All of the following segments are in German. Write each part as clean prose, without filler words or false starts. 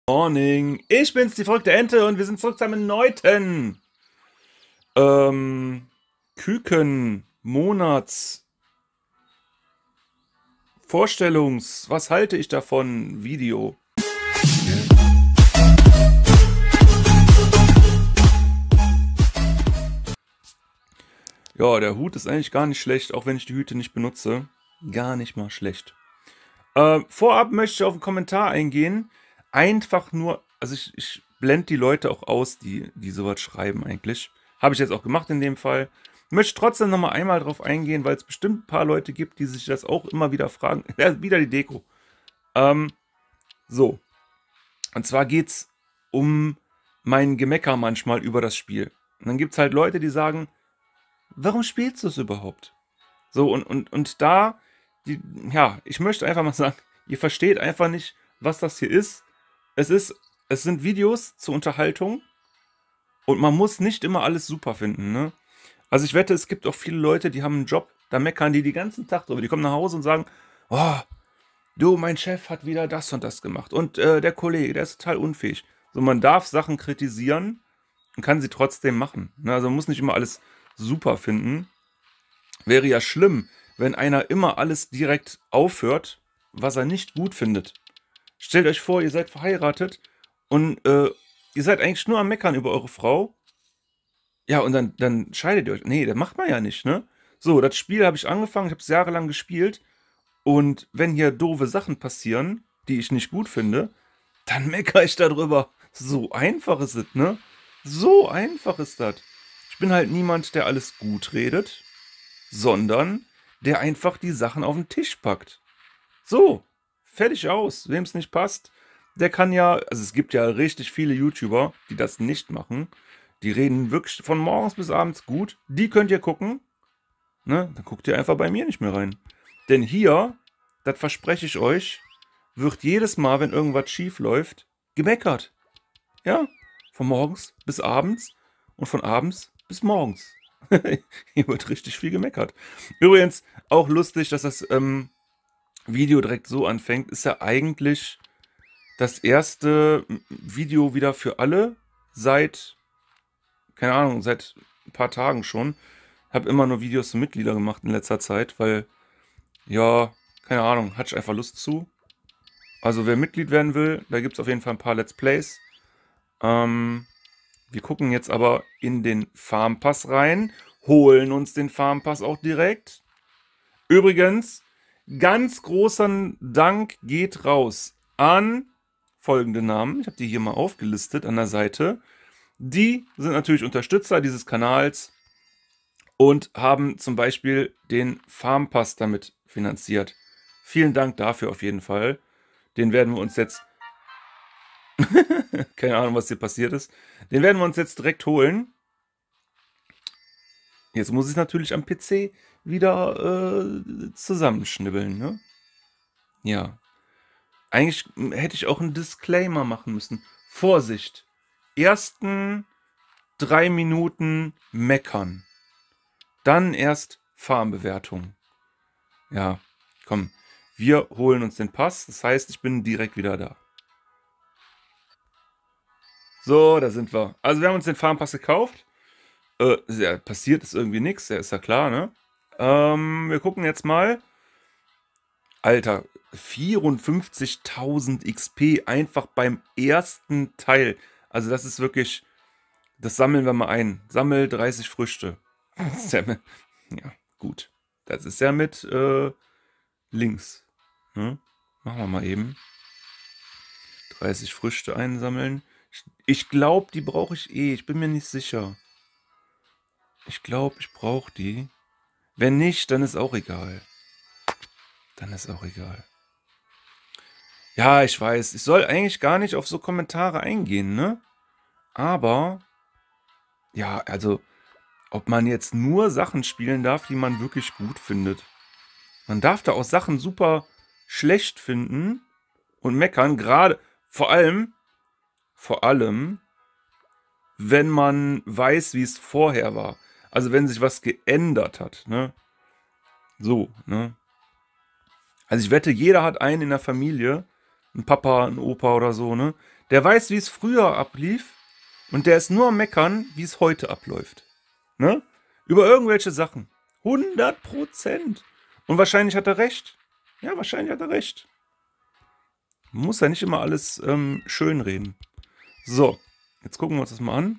Morning, ich bin's, die verrückte Ente und wir sind zurück zu einem erneuten Küken Monats was halte ich davon Video. Ja, der Hut ist eigentlich gar nicht schlecht, auch wenn ich die Hüte nicht benutze. Gar nicht mal schlecht. Vorab möchte ich auf einen Kommentar eingehen. Einfach nur, also ich blende die Leute auch aus, die sowas schreiben eigentlich. Habe ich jetzt auch gemacht in dem Fall. Möchte trotzdem nochmal einmal drauf eingehen, weil es bestimmt ein paar Leute gibt, die sich das auch immer wieder fragen. Ja, wieder die Deko. So. Und zwar geht es um mein Gemecker manchmal über das Spiel. Und dann gibt es halt Leute, die sagen, warum spielst du es überhaupt? So, und da, ja, ich möchte einfach mal sagen, ihr versteht einfach nicht, was das hier ist. Es sind Videos zur Unterhaltung und man muss nicht immer alles super finden, ne? Also ich wette, es gibt auch viele Leute, die haben einen Job, da meckern die den ganzen Tag drüber. Die kommen nach Hause und sagen, oh, du, mein Chef hat wieder das und das gemacht und der Kollege, der ist total unfähig. So, man darf Sachen kritisieren und kann sie trotzdem machen, ne? Also man muss nicht immer alles super finden. Wäre ja schlimm, wenn einer immer alles direkt aufhört, was er nicht gut findet. Stellt euch vor, ihr seid verheiratet und ihr seid eigentlich nur am Meckern über eure Frau. Ja, und dann scheidet ihr euch. Nee, das macht man ja nicht, ne? So, das Spiel habe ich angefangen, ich habe es jahrelang gespielt. Und wenn hier doofe Sachen passieren, die ich nicht gut finde, dann meckere ich darüber. So einfach ist es, ne? So einfach ist das. Ich bin halt niemand, der alles gut redet, sondern der einfach die Sachen auf den Tisch packt. So, fertig aus. Wem es nicht passt, der kann ja, also es gibt ja richtig viele YouTuber, die das nicht machen. Die reden wirklich von morgens bis abends gut. Die könnt ihr gucken. Ne? Dann guckt ihr einfach bei mir nicht mehr rein. Denn hier, das verspreche ich euch, wird jedes Mal, wenn irgendwas schief läuft, gemeckert. Ja, von morgens bis abends und von abends bis morgens. Hier wird richtig viel gemeckert. Übrigens, auch lustig, dass das Video direkt so anfängt, ist ja eigentlich das erste Video wieder für alle seit, keine Ahnung, seit ein paar Tagen schon. Habe immer nur Videos für Mitglieder gemacht in letzter Zeit, weil, ja, keine Ahnung, hatte ich einfach Lust zu. Also wer Mitglied werden will, da gibt es auf jeden Fall ein paar Let's Plays. Wir gucken jetzt aber in den Farmpass rein, holen uns den Farmpass auch direkt. Übrigens, ganz großen Dank geht raus an folgende Namen. Ich habe die hier mal aufgelistet an der Seite. Die sind natürlich Unterstützer dieses Kanals und haben zum Beispiel den Farmpass damit finanziert. Vielen Dank dafür auf jeden Fall. Den werden wir uns jetzt... Keine Ahnung, was hier passiert ist. Den werden wir uns jetzt direkt holen. Jetzt muss ich natürlich am PC wieder zusammenschnibbeln, ne? Ja. Eigentlich hätte ich auch einen Disclaimer machen müssen. Vorsicht. Ersten 3 Minuten meckern. Dann erst Farmbewertung. Ja, komm. Wir holen uns den Pass. Das heißt, ich bin direkt wieder da. So, da sind wir. Also wir haben uns den Farmpass gekauft. Ja, passiert ist irgendwie nichts, ja, ist ja klar, ne? Wir gucken jetzt mal. Alter, 54.000 XP einfach beim ersten Teil. Also das ist wirklich, das sammeln wir mal ein. Sammel 30 Früchte. Ja, gut. Das ist ja mit links. Ne? Machen wir mal eben. 30 Früchte einsammeln. Ich glaube, die brauche ich eh. Ich bin mir nicht sicher. Ich glaube, ich brauche die. Wenn nicht, dann ist auch egal. Dann ist auch egal. Ja, ich weiß. Ich soll eigentlich gar nicht auf so Kommentare eingehen, ne? Aber, ja, also, ob man jetzt nur Sachen spielen darf, die man wirklich gut findet. Man darf da auch Sachen super schlecht finden und meckern. Gerade, vor allem, wenn man weiß, wie es vorher war. Also wenn sich was geändert hat, ne? So, ne? Also ich wette, jeder hat einen in der Familie, ein Papa, ein Opa oder so, ne? Der weiß, wie es früher ablief und der ist nur am Meckern, wie es heute abläuft. Ne? Über irgendwelche Sachen. 100%. Und wahrscheinlich hat er recht. Ja, wahrscheinlich hat er recht. Man muss ja nicht immer alles schönreden. So, jetzt gucken wir uns das mal an.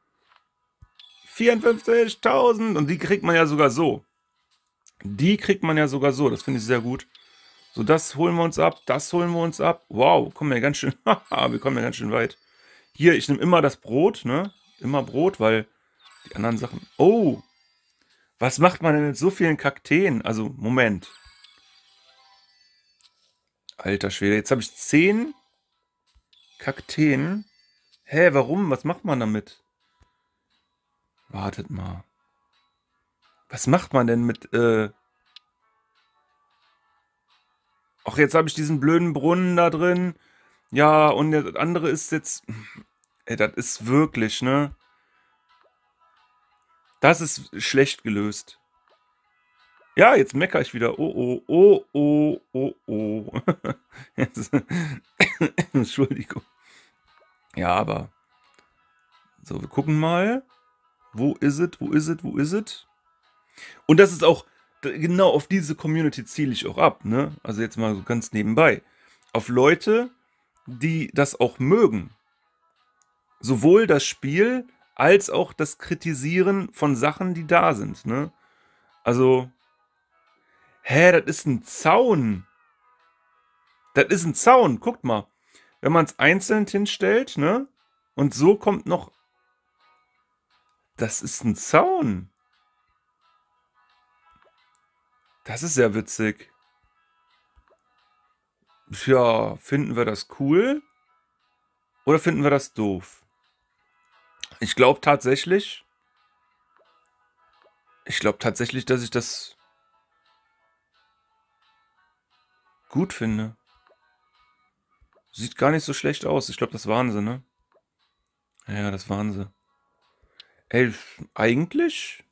54.000 und die kriegt man ja sogar so. Die kriegt man ja sogar so, das finde ich sehr gut. So, das holen wir uns ab, das holen wir uns ab. Wow, kommen wir ganz schön, wir kommen ja ganz schön weit. Hier, ich nehme immer das Brot, ne? Immer Brot, weil die anderen Sachen... Oh, was macht man denn mit so vielen Kakteen? Also, Moment. Alter Schwede, jetzt habe ich 10 Kakteen. Hä, warum? Was macht man damit? Wartet mal. Was macht man denn mit, Ach, jetzt habe ich diesen blöden Brunnen da drin. Ja, und der andere ist jetzt... Ey, das ist wirklich, ne? Das ist schlecht gelöst. Ja, jetzt meckere ich wieder. Oh, oh, oh, oh, oh, oh. Entschuldigung. Ja, aber... So, wir gucken mal. Wo ist es? Wo ist es? Wo ist es? Und das ist auch... Genau auf diese Community ziele ich auch ab, ne? Also jetzt mal so ganz nebenbei. Auf Leute, die das auch mögen. Sowohl das Spiel als auch das Kritisieren von Sachen, die da sind, ne? Also... Hä, das ist ein Zaun. Das ist ein Zaun, guckt mal. Wenn man es einzeln hinstellt, ne? Und so kommt noch... Das ist ein Zaun. Das ist sehr witzig. Ja, finden wir das cool? Oder finden wir das doof? Ich glaube tatsächlich... dass ich das gut finde. Sieht gar nicht so schlecht aus. Ich glaube, das waren sie, ne? Ja, das waren sie. Ey, eigentlich?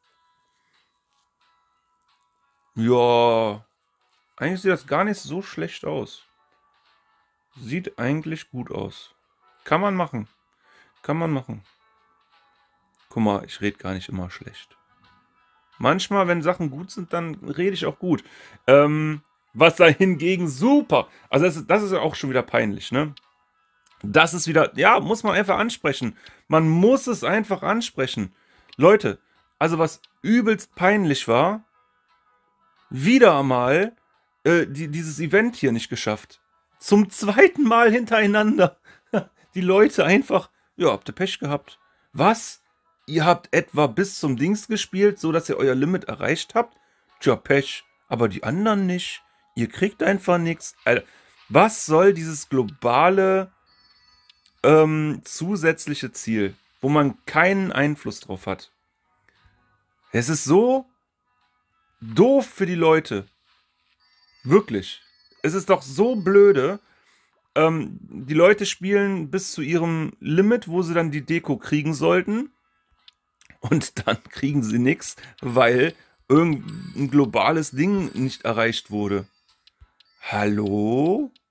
Ja, eigentlich sieht das gar nicht so schlecht aus. Sieht eigentlich gut aus. Kann man machen. Kann man machen. Guck mal, ich rede gar nicht immer schlecht. Manchmal, wenn Sachen gut sind, dann rede ich auch gut. Was da hingegen super. Also das ist ja auch schon wieder peinlich, ne? Das ist wieder, ja, muss man einfach ansprechen. Man muss es einfach ansprechen. Leute, also was übelst peinlich war, wieder einmal dieses Event hier nicht geschafft. Zum zweiten Mal hintereinander. Die Leute einfach, ja, habt ihr Pech gehabt. Was? Ihr habt etwa bis zum Dings gespielt, so dass ihr euer Limit erreicht habt? Tja, Pech. Aber die anderen nicht. Ihr kriegt einfach nichts. Alter, was soll dieses globale zusätzliche Ziel, wo man keinen Einfluss drauf hat? Es ist so doof für die Leute. Wirklich. Es ist doch so blöde. Die Leute spielen bis zu ihrem Limit, wo sie dann die Deko kriegen sollten. Und dann kriegen sie nichts, weil irgendein globales Ding nicht erreicht wurde. Hallo?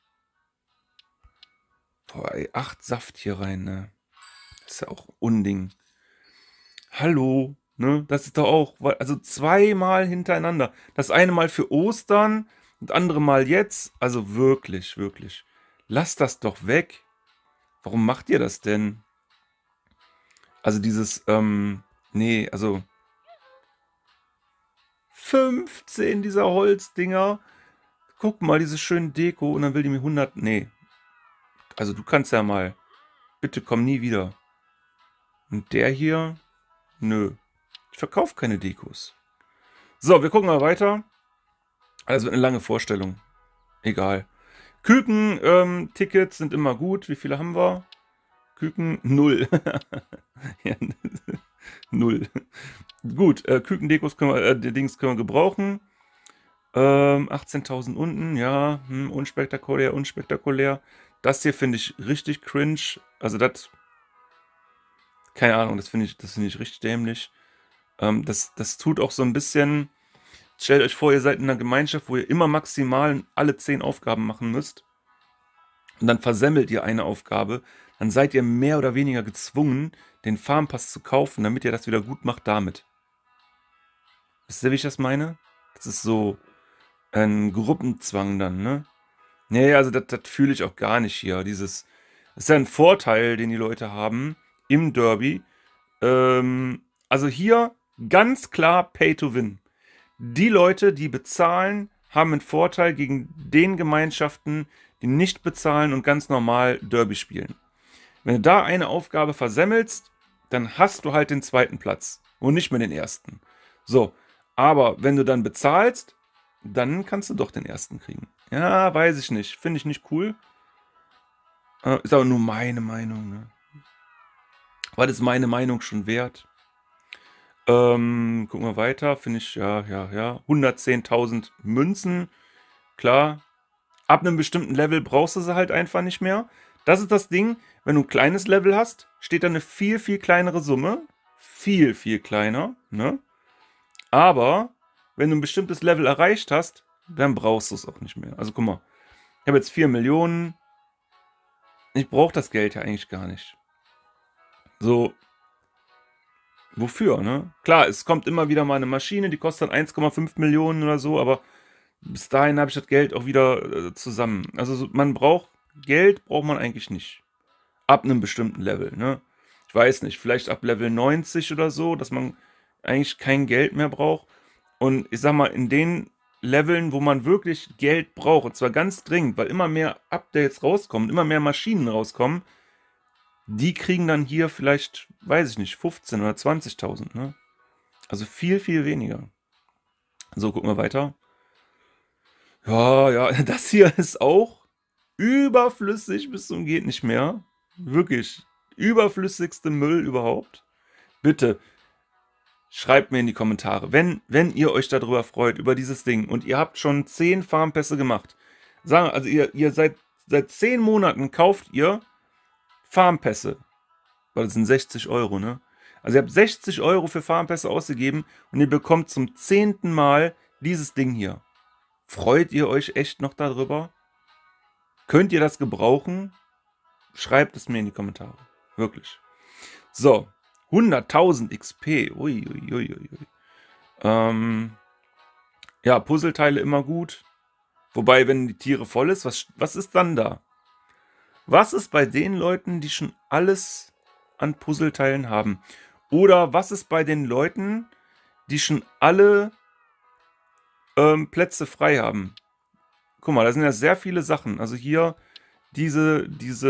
Boah, ey, 8 Saft hier rein, ne? Das ist ja auch Unding. Hallo? Ne? Das ist doch auch, also 2-mal hintereinander. Das eine Mal für Ostern, das andere Mal jetzt. Also wirklich, wirklich. Lasst das doch weg. Warum macht ihr das denn? Also dieses, nee, also 15 dieser Holzdinger. Guck mal, diese schönen Deko und dann will die mir 100, nee. Also du kannst ja mal, bitte komm nie wieder. Und der hier, nö. Ich verkaufe keine Dekos. So, wir gucken mal weiter. Das wird eine lange Vorstellung. Egal. Küken-Tickets sind immer gut. Wie viele haben wir? Küken 0. Ja, 0. Gut, Kükendekos können wir, die Dings können wir gebrauchen. 18.000 unten, ja, unspektakulär, unspektakulär. Das hier finde ich richtig cringe. Also das, keine Ahnung, das finde ich richtig dämlich. Das tut auch so ein bisschen, stellt euch vor, ihr seid in einer Gemeinschaft, wo ihr immer maximal alle 10 Aufgaben machen müsst. und dann versemmelt ihr eine Aufgabe, dann seid ihr mehr oder weniger gezwungen, den Farmpass zu kaufen, damit ihr das wieder gut macht damit. Wisst ihr, wie ich das meine? Das ist so ein Gruppenzwang dann, ne? Nee, also das fühle ich auch gar nicht hier. Das ist ja ein Vorteil, den die Leute haben im Derby. Also hier ganz klar Pay to Win. Die Leute, die bezahlen, haben einen Vorteil gegen den Gemeinschaften, die nicht bezahlen und ganz normal Derby spielen. Wenn du da eine Aufgabe versemmelst, dann hast du halt den zweiten Platz und nicht mehr den ersten. So, aber wenn du dann bezahlst, dann kannst du doch den ersten kriegen. Ja, weiß ich nicht. Finde ich nicht cool. Ist aber nur meine Meinung, ne? Was ist meine Meinung schon wert? Gucken wir weiter. Finde ich, ja. 110.000 Münzen. Klar. Ab einem bestimmten Level brauchst du sie halt einfach nicht mehr. Das ist das Ding. Wenn du ein kleines Level hast, steht da eine viel, viel kleinere Summe. Viel, viel kleiner, ne? Aber wenn du ein bestimmtes Level erreicht hast, dann brauchst du es auch nicht mehr. Also guck mal. Ich habe jetzt 4 Millionen. Ich brauche das Geld ja eigentlich gar nicht. So, wofür, ne? Klar, es kommt immer wieder mal eine Maschine, die kostet dann 1,5 Millionen oder so, aber bis dahin habe ich das Geld auch wieder zusammen. Also man braucht Geld, braucht man eigentlich nicht. Ab einem bestimmten Level, ne? Ich weiß nicht, vielleicht ab Level 90 oder so, dass man eigentlich kein Geld mehr braucht. Und ich sag mal, in den Leveln, wo man wirklich Geld braucht, und zwar ganz dringend, weil immer mehr Updates rauskommen, immer mehr Maschinen rauskommen, die kriegen dann hier vielleicht, weiß ich nicht, 15.000 oder 20.000, ne? Also viel, viel weniger. So, gucken wir weiter. Ja, das hier ist auch überflüssig bis zum geht nicht mehr. Wirklich, überflüssigste Müll überhaupt. Bitte, schreibt mir in die Kommentare, wenn ihr euch darüber freut, über dieses Ding, und ihr habt schon 10 Farmpässe gemacht. Sagen, also ihr seit 10 Monaten kauft ihr Farmpässe. Weil das sind 60 Euro, ne? Also ihr habt 60 Euro für Farmpässe ausgegeben und ihr bekommt zum 10. Mal dieses Ding hier. Freut ihr euch echt noch darüber? Könnt ihr das gebrauchen? Schreibt es mir in die Kommentare. Wirklich. So, 100.000 XP. Uiuiuiui. Ja, Puzzleteile immer gut. Wobei, wenn die Tiere voll ist, was ist dann da? Was ist bei den Leuten, die schon alles an Puzzleteilen haben? Oder was ist bei den Leuten, die schon alle Plätze frei haben? Guck mal, da sind ja sehr viele Sachen. Also hier diese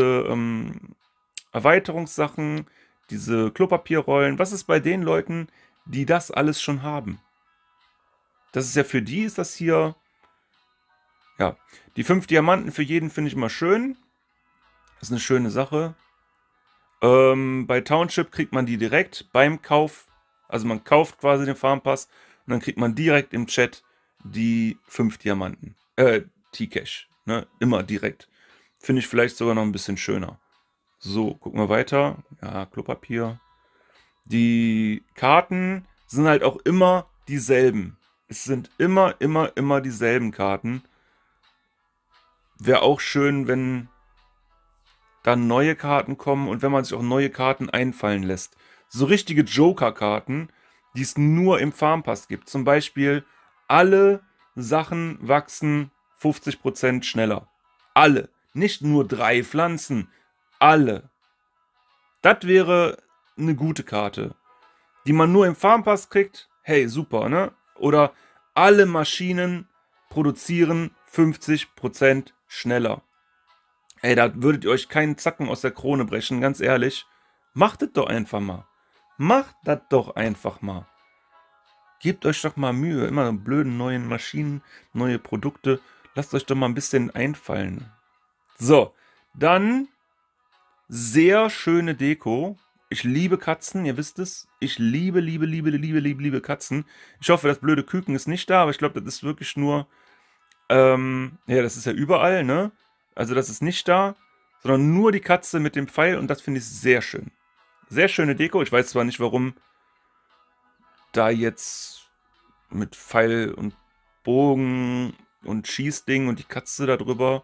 Erweiterungssachen, diese Klopapierrollen. Was ist bei den Leuten, die das alles schon haben? Das ist ja für die, ist das hier... Ja, die 5 Diamanten für jeden finde ich immer schön. Das ist eine schöne Sache. Bei Township kriegt man die direkt beim Kauf. Also man kauft quasi den Farmpass und dann kriegt man direkt im Chat die 5 Diamanten. T-Cash. Ne? Immer direkt. Finde ich vielleicht sogar noch ein bisschen schöner. So, gucken wir weiter. Ja, Klopapier. Die Karten sind halt auch immer dieselben. Es sind immer dieselben Karten. Wäre auch schön, wenn dann neue Karten kommen und wenn man sich auch neue Karten einfallen lässt. So richtige Joker-Karten, die es nur im Farmpass gibt. Zum Beispiel, alle Sachen wachsen 50% schneller. Alle. Nicht nur 3 Pflanzen. Alle. Das wäre eine gute Karte. Die man nur im Farmpass kriegt. Hey, super, ne? Oder alle Maschinen produzieren 50% schneller. Ey, da würdet ihr euch keinen Zacken aus der Krone brechen, ganz ehrlich. Macht das doch einfach mal. Macht das doch einfach mal. Gebt euch doch mal Mühe. Immer blöden neuen Maschinen, neue Produkte. Lasst euch doch mal ein bisschen einfallen. So, dann sehr schöne Deko. Ich liebe Katzen, ihr wisst es. Ich liebe Katzen. Ich hoffe, das blöde Küken ist nicht da, aber ich glaube, das ist wirklich nur... ja, das ist ja überall, ne? Also das ist nicht da, sondern nur die Katze mit dem Pfeil und das finde ich sehr schön. Sehr schöne Deko. Ich weiß zwar nicht, warum da jetzt mit Pfeil und Bogen und Schießding und die Katze da drüber.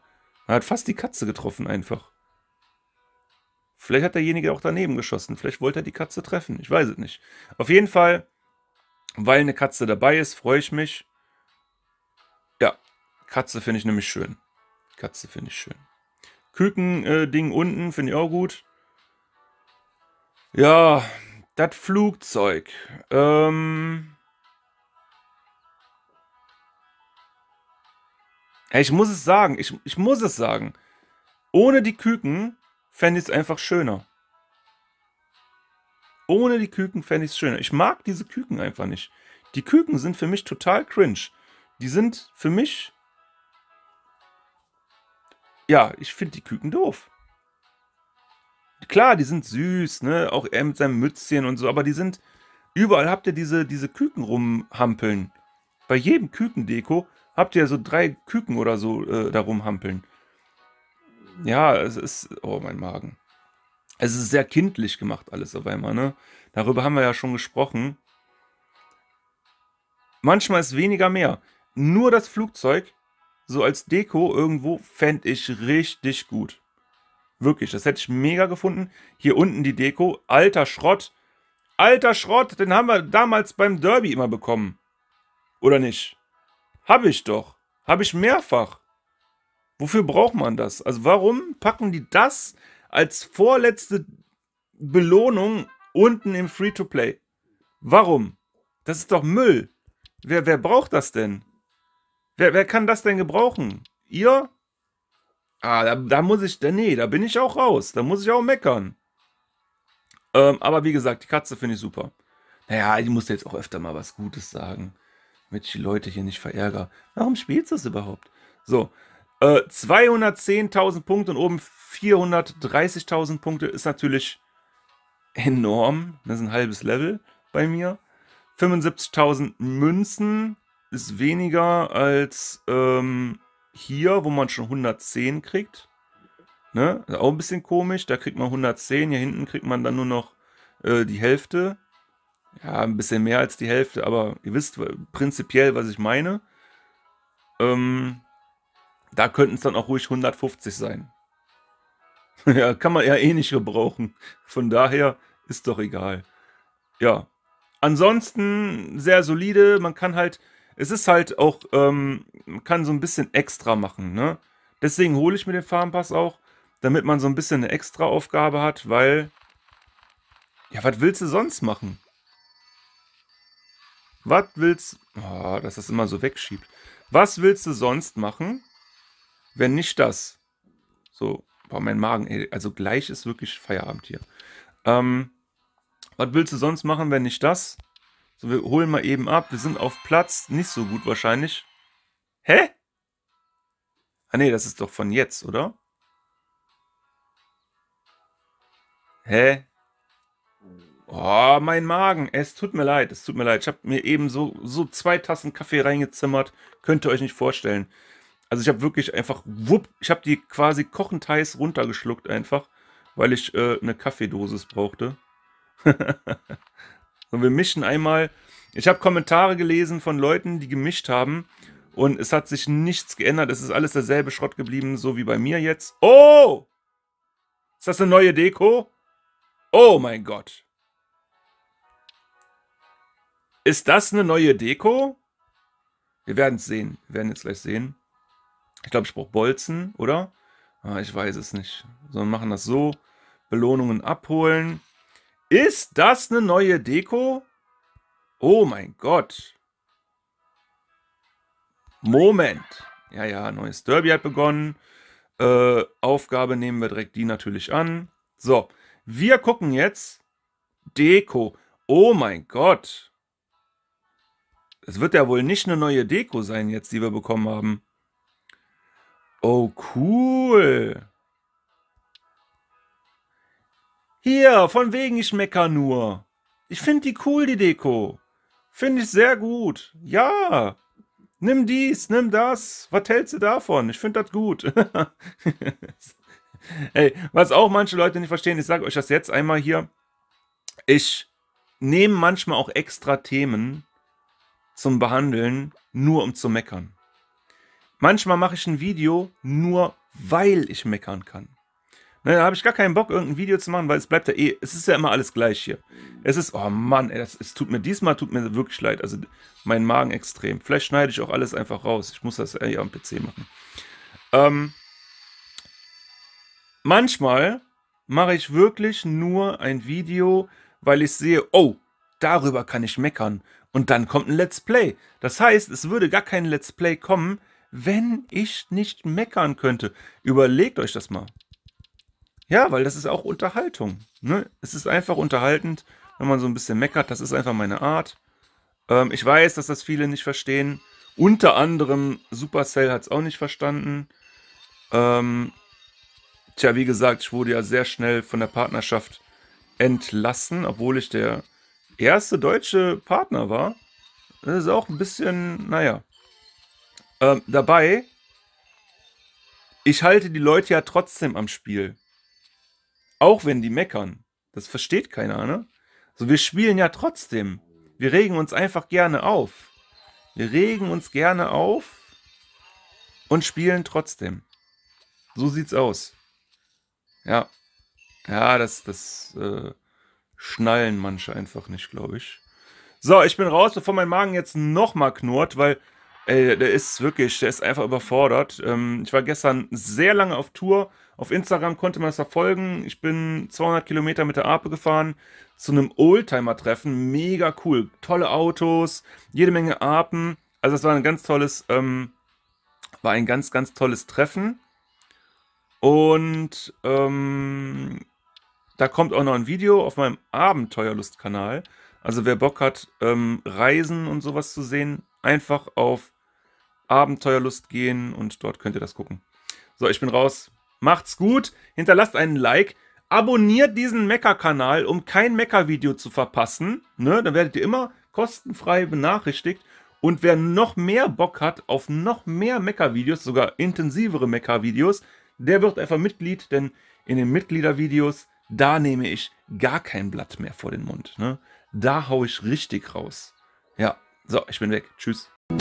Er hat fast die Katze getroffen einfach. Vielleicht hat derjenige auch daneben geschossen. Vielleicht wollte er die Katze treffen. Ich weiß es nicht. Auf jeden Fall, weil eine Katze dabei ist, freue ich mich. Ja, Katze finde ich nämlich schön. Katze finde ich schön. Küken-Ding unten finde ich auch gut. Ja, das Flugzeug. Ich muss es sagen. Ich muss es sagen. Ohne die Küken fände ich es einfach schöner. Ohne die Küken fände ich es schöner. Ich mag diese Küken einfach nicht. Die Küken sind für mich total cringe. Die sind für mich... Ja, ich finde die Küken doof. Klar, die sind süß, ne? Auch er mit seinem Mützchen und so, aber die sind... Überall habt ihr diese Küken rumhampeln. Bei jedem Kükendeko habt ihr so 3 Küken oder so da rumhampeln. Ja, es ist... Oh, mein Magen. Es ist sehr kindlich gemacht alles auf einmal, ne? Darüber haben wir ja schon gesprochen. Manchmal ist weniger mehr. Nur das Flugzeug, so als Deko irgendwo, fände ich richtig gut. Wirklich, das hätte ich mega gefunden. Hier unten die Deko. Alter Schrott. Alter Schrott, den haben wir damals beim Derby immer bekommen. Oder nicht? Habe ich doch. Habe ich mehrfach. Wofür braucht man das? Also warum packen die das als vorletzte Belohnung unten im Free-to-Play? Warum? Das ist doch Müll. Wer braucht das denn? Wer kann das denn gebrauchen? Ihr? Ah, da muss ich... Nee, da bin ich auch raus. Da muss ich auch meckern. Aber wie gesagt, die Katze finde ich super. Naja, ich muss jetzt auch öfter mal was Gutes sagen, damit ich die Leute hier nicht verärgere. Warum spielst du es überhaupt? So, 210.000 Punkte und oben 430.000 Punkte ist natürlich enorm. Das ist ein halbes Level bei mir. 75.000 Münzen ist weniger als hier, wo man schon 110 kriegt. Ne? Ist auch ein bisschen komisch. Da kriegt man 110. Hier hinten kriegt man dann nur noch die Hälfte. Ja, ein bisschen mehr als die Hälfte, aber ihr wisst prinzipiell, was ich meine. Da könnten es dann auch ruhig 150 sein. Ja, kann man ja eh nicht gebrauchen. Von daher ist doch egal. Ja. Ansonsten sehr solide. Man kann halt, es ist halt auch, man kann so ein bisschen extra machen, ne? Deswegen hole ich mir den Farmpass auch, damit man so ein bisschen eine extra Aufgabe hat, weil, ja, was willst du sonst machen? Was willst, oh, dass das immer so wegschiebt. Was willst du sonst machen, wenn nicht das? So, boah, mein Magen, ey, also gleich ist wirklich Feierabend hier. Was willst du sonst machen, wenn nicht das? So, wir holen mal eben ab. Wir sind auf Platz nicht so gut wahrscheinlich. Hä? Ah nee, das ist doch von jetzt, oder? Hä? Oh, mein Magen. Es tut mir leid, es tut mir leid. Ich habe mir eben so 2 Tassen Kaffee reingezimmert. Könnt ihr euch nicht vorstellen. Also ich habe wirklich einfach, wupp, ich habe die quasi kochend heiß runtergeschluckt einfach, weil ich eine Kaffeedosis brauchte. Und wir mischen einmal. Ich habe Kommentare gelesen von Leuten, die gemischt haben. Und es hat sich nichts geändert. Es ist alles derselbe Schrott geblieben, so wie bei mir jetzt. Oh! Ist das eine neue Deko? Oh mein Gott. Ist das eine neue Deko? Wir werden es sehen. Wir werden jetzt gleich sehen. Ich glaube, ich brauche Bolzen, oder? Ah, ich weiß es nicht. So, wir machen das so. Belohnungen abholen. Ist das eine neue Deko? Oh mein Gott. Moment. Ja, ja, neues Derby hat begonnen. Aufgabe nehmen wir direkt die natürlich an. So, wir gucken jetzt. Deko. Oh mein Gott. Es wird ja wohl nicht eine neue Deko sein jetzt, die wir bekommen haben. Oh, cool. Hier, von wegen ich mecker nur. Ich finde die cool, die Deko. Finde ich sehr gut. Ja. Nimm dies, nimm das. Was hältst du davon? Ich finde das gut. Hey, was auch manche Leute nicht verstehen, ich sage euch das jetzt einmal hier. Ich nehme manchmal auch extra Themen zum Behandeln, nur um zu meckern. Manchmal mache ich ein Video nur weil ich meckern kann. Ne, da habe ich gar keinen Bock, irgendein Video zu machen, weil es bleibt ja es ist ja immer alles gleich hier. Es ist, oh Mann, ey, es tut mir wirklich leid, also mein Magen extrem. Vielleicht schneide ich auch alles einfach raus, ich muss das ja am PC machen. Manchmal mache ich wirklich nur ein Video, weil ich sehe, oh, darüber kann ich meckern. Und dann kommt ein Let's Play. Das heißt, es würde gar kein Let's Play kommen, wenn ich nicht meckern könnte. Überlegt euch das mal. Ja, weil das ist auch Unterhaltung. Ne? Es ist einfach unterhaltend, wenn man so ein bisschen meckert. Das ist einfach meine Art. Ich weiß, dass das viele nicht verstehen. Unter anderem Supercell hat es auch nicht verstanden. Tja, wie gesagt, ich wurde ja sehr schnell von der Partnerschaft entlassen, obwohl ich der erste deutsche Partner war. Das ist auch ein bisschen, naja. Dabei, ich halte die Leute ja trotzdem am Spiel. Auch wenn die meckern. Das versteht keiner, ne? So, wir spielen ja trotzdem. Wir regen uns einfach gerne auf. Wir regen uns gerne auf und spielen trotzdem. So sieht's aus. Ja. Ja, das schnallen manche einfach nicht, glaube ich. So, ich bin raus, bevor mein Magen jetzt nochmal knurrt, weil der ist einfach überfordert. Ich war gestern sehr lange auf Tour. Auf Instagram konnte man das verfolgen. Ich bin 200 Kilometer mit der Ape gefahren zu einem Oldtimer-Treffen. Mega cool. Tolle Autos, jede Menge Apen. Also es war ein ganz tolles, ganz tolles Treffen. Und da kommt auch noch ein Video auf meinem Abenteuerlust-Kanal. Also wer Bock hat, Reisen und sowas zu sehen, einfach auf Abenteuerlust gehen und dort könnt ihr das gucken. So, ich bin raus. Macht's gut, hinterlasst einen Like, abonniert diesen Mecker-Kanal, um kein Mecker-Video zu verpassen. Ne? Dann werdet ihr immer kostenfrei benachrichtigt. Und wer noch mehr Bock hat auf noch mehr Mecker-Videos, sogar intensivere Mecker-Videos, der wird einfach Mitglied, denn in den Mitgliedervideos, da nehme ich gar kein Blatt mehr vor den Mund. Ne? Da hau ich richtig raus. Ja, so, ich bin weg. Tschüss.